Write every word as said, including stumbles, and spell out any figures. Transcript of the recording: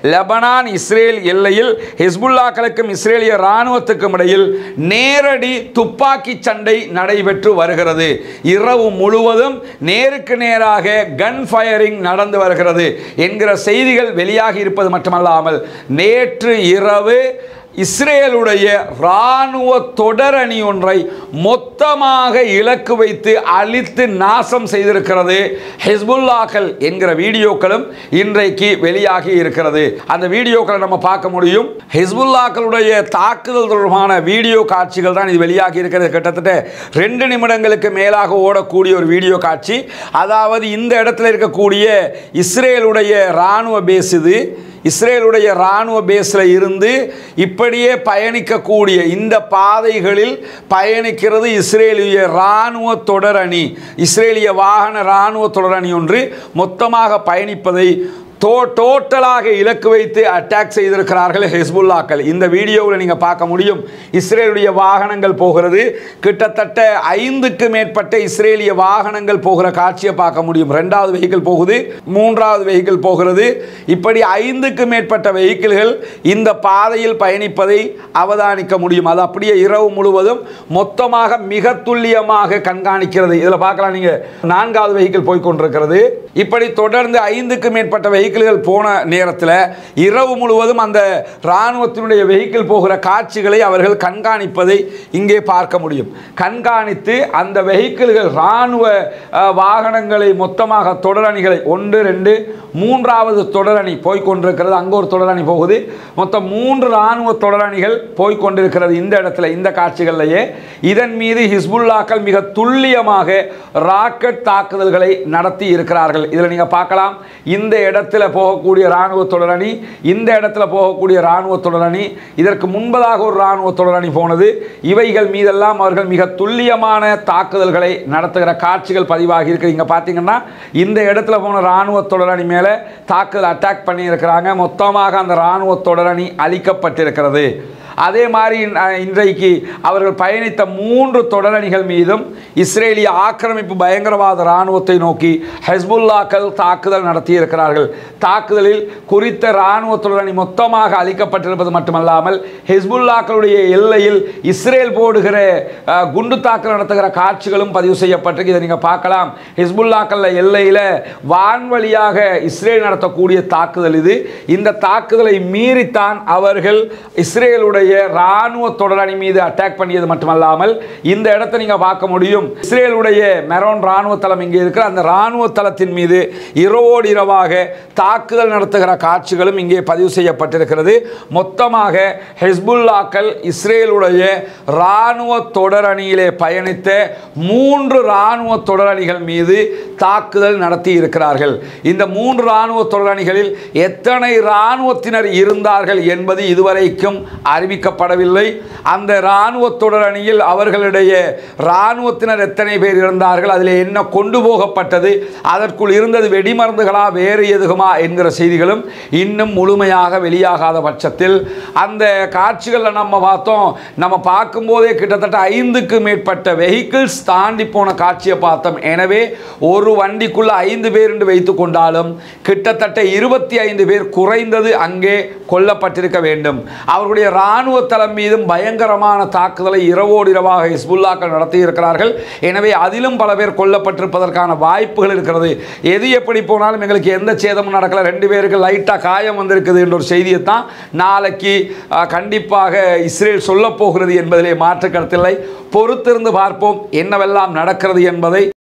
Lebanon Israel எல்லையில் ஹிஸ்புல்லாக்களுக்கும் இஸ்ரேலிய இராணுவத்துக்கும் இடையில் நேரடி துப்பாக்கி சண்டை நடைபெற்று வருகிறது. இரவு முழுவதும் நேருக்கு நேராக கன் ஃபயரிங் நடந்து வருகிறது என்கிற செய்திகள் வெளியாகி இருப்பது மட்டுமல்லாமல் நேற்று இரவு இஸ்ரேலுடைய இராணுவ தொடரணி ஒன்றை மொத்தமாக இலக்கு வைத்து அழித்து நாசம் செய்திருக்கிறது ஹிஸ்புல்லாக்கள் என்கிற வீடியோக்களும் இன்றைக்கு வெளியாகி இருக்கிறது. அந்த வீடியோக்களை நம்ம பார்க்க முடியும். ஹிஸ்புல்லாக்களுடைய தாக்குதல் தொடர்பான வீடியோ காட்சிகள் தான் இது வெளியாகி இருக்கிறது. கிட்டத்தட்ட ரெண்டு நிமிடங்களுக்கு மேலாக ஓடக்கூடிய ஒரு வீடியோ காட்சி. அதாவது இந்த இடத்துல இருக்கக்கூடிய இஸ்ரேலுடைய இராணுவ பேஸ் இது. இஸ்ரேலுடைய இராணுவ பேஸில் இருந்து இப்படியே பயணிக்கக்கூடிய இந்த பாதைகளில் பயணிக்கிறது இஸ்ரேலிய இராணுவ தொடரணி. இஸ்ரேலிய வாகன இராணுவ தொடரணி ஒன்று மொத்தமாக பயணிப்பதை டோ டோட்டலாக இலக்கு வைத்து அட்டாக் செய்திருக்கிறார்கள் ஹிஸ்புல்லாக்கள். இந்த வீடியோவில் நீங்கள் பார்க்க முடியும். இஸ்ரேலுடைய வாகனங்கள் போகிறது. கிட்டத்தட்ட ஐந்துக்கு மேற்பட்ட இஸ்ரேலிய வாகனங்கள் போகிற காட்சியை பார்க்க முடியும். ரெண்டாவது வெஹிக்கிள் போகுது, மூன்றாவது வெஹிக்கிள் போகிறது. இப்படி ஐந்துக்கு மேற்பட்ட வெஹிக்கிள்கள் இந்த பாதையில் பயணிப்பதை அவதானிக்க முடியும். அது அப்படியே இரவு முழுவதும் மொத்தமாக மிக துல்லியமாக கண்காணிக்கிறது. இதில் பார்க்கலாம் நீங்கள். நான்காவது வெஹிக்கிள் போய்கொண்டிருக்கிறது. இப்படி தொடர்ந்து ஐந்துக்கு மேற்பட்ட வெஹிக்கிள் போன நேரத்தில் இரவு முழுவதும் அந்த இராணுவத்தினுடைய வெஹிக்கிள் போகிற காட்சிகளை அவர்கள் கண்காணிப்பதை இங்கே பார்க்க முடியும். கண்காணித்து அந்த வெஹிக்கிள்கள் இராணுவ வாகனங்களை மொத்தமாக தொடரணிகளை ஒன்று ரெண்டு மூன்றாவது தொடரணி போய்கொண்டிருக்கிறது. அங்கே ஒரு தொடரணி போகுது. மொத்தம் மூன்று இராணுவ தொடரணிகள் போய்கொண்டிருக்கிறது இந்த இடத்துல, இந்த காட்சிகளிலேயே. இதன் மீது ஹிஸ்புல்லாக்கள் மிக துல்லியமாக ராக்கெட் தாக்குதல்களை நடத்தி இருக்கிறார்கள். இதில் நீங்கள் பார்க்கலாம். இந்த இடத்துல போகக்கூடிய இராணுவ தொடரணி, இந்த இடத்துல போகக்கூடிய இராணுவ தொடரணி, இதற்கு முன்பதாக ஒரு இராணுவ தொடரணி போனது. இவைகள் மீதெல்லாம் அவர்கள் மிக துல்லியமான தாக்குதல்களை நடத்துகிற காட்சிகள் பதிவாகி இருக்கு. இங்க பார்த்தீங்கன்னா இந்த இடத்துல போன இராணுவ தொடரணி மேலே தாக்குதல் அட்டாக் பண்ணி இருக்கிறாங்க. மொத்தமாக அந்த இராணுவ தொடரணி அழிக்கப்பட்டிருக்கிறது. அதே மாதிரி இன்றைக்கு அவர்கள் பயணித்த மூன்று தொடரணிகள் மீதும் இஸ்ரேலிய ஆக்கிரமிப்பு பயங்கரவாத இராணுவத்தை நோக்கி ஹிஸ்புல்லாக்கள் தாக்குதல் நடத்தியிருக்கிறார்கள். தாக்குதலில் குறித்த இராணுவ தொடரணி மொத்தமாக அழிக்கப்பட்டிருப்பது மட்டுமல்லாமல் ஹிஸ்புல்லாக்களுடைய எல்லையில் இஸ்ரேல் போடுகிற குண்டு தாக்குதல் நடத்துகிற காட்சிகளும் பதிவு செய்யப்பட்டிருக்கு. இதை நீங்கள் பார்க்கலாம். ஹிஸ்புல்லாக்கள் எல்லையில் வான்வழியாக இஸ்ரேல் நடத்தக்கூடிய தாக்குதல் இது. இந்த தாக்குதலை மீறித்தான் அவர்கள் இஸ்ரேலுடைய ராணுவ தொடரணி மீது அட்டாக் பண்ணியது மட்டுமல்லாமல் இந்த இடத்தை நீங்க பார்க்க முடியும். இஸ்ரேலுடைய மெரோன் ராணுவ தளம் இங்கே இருக்கிற அந்த ராணுவ தளத்தின் மீது இரவோடு இரவாக தாக்குதல் நடத்துகிற காட்சிகளும் இங்கே பதிவு செய்யப்பட்டிருக்கிறது. மொத்தமாக ஹிஸ்புல்லாக்கள் இஸ்ரேலுடைய ராணுவ தொடரணியிலே பயணித்த மூன்று ராணுவ தொடரணிகள் மீது தாக்குதல் நடத்தி இருக்கிறார்கள். இந்த மூன்று ராணுவ தொடரணிகளில் எத்தனை ராணுவத்தினர் இருந்தார்கள் என்பது இதுவரைக்கும் அறிவிக்கப்படவில்லை. அந்த இராணுவ தொடரணியில் அவர்களுடைய இராணுவத்தினர் எத்தனை பேர் இருந்தார்கள், அதில் என்ன கொண்டு போகப்பட்டது, அதற்குள் இருந்தது வெடிமருந்துகளா வேறு எதுகுமா என்கிற செய்திகளும் இன்னும் முழுமையாக வெளியாகாத பட்சத்தில் அந்த காட்சிகளில் நம்ம பார்த்தோம். நம்ம பார்க்கும்போதே கிட்டத்தட்ட ஐந்துக்கு மேற்பட்ட வெஹிக்கிள்ஸ் தாண்டி போன காட்சியை பார்த்தோம். எனவே ஒரு வண்டிக்குள்ள ஐந்து பேர் என்று வைத்துக் கொண்டாலும் கிட்டத்தட்ட இருபத்தி ஐந்து பேர் குறைந்தது அங்கே கொல்லப்பட்டிருக்க வேண்டும். அவர்களுடைய இராணுவ தளம் மீதும் பயங்கரமான தாக்குதலை இரவோடு இரவாக ஹிஸ்புல்லாக்கள் நடத்தி இருக்கிறார்கள். எனவே அதிலும் பல பேர் கொல்லப்பட்டிருப்பதற்கான வாய்ப்புகள் இருக்கிறது. எது எப்படி போனாலும் எங்களுக்கு எந்த சேதமும் நடக்கல, ரெண்டு பேருக்கு லைட்டாக காயம் வந்திருக்குது என்ற ஒரு செய்தியை தான் நாளைக்கு கண்டிப்பாக இஸ்ரேல் சொல்ல போகிறது என்பதிலே மாற்று கருத்தில்லை. பொறுத்திருந்து பார்ப்போம் என்னவெல்லாம் நடக்கிறது என்பதை.